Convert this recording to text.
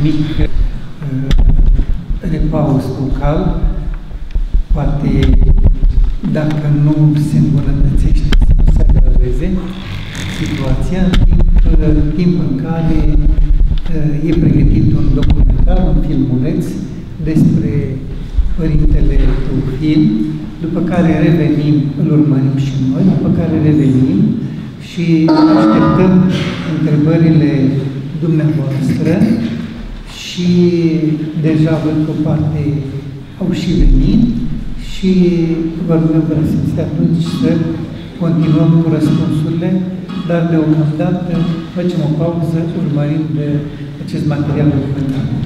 mic repaus vocal, poate dacă nu se îmbunătățește, să nu se agraveze situația, în timp în care e pregătit un documentar, un filmuleț despre Părintele Teofil, după care revenim, îl urmărim și noi, după care revenim și așteptăm întrebările dumneavoastră și deja văd că o parte au și venit și vă rugăm să atunci să continuăm cu răspunsurile, dar deocamdată facem o pauză urmărind acest material documentar.